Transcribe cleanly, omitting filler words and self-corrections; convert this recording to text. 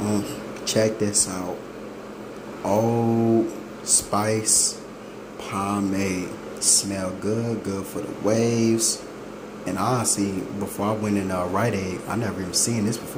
Check this out. Old Spice pomade. Smell good, good for the waves. And honestly, before I went in Rite Aid, I never even seen this before.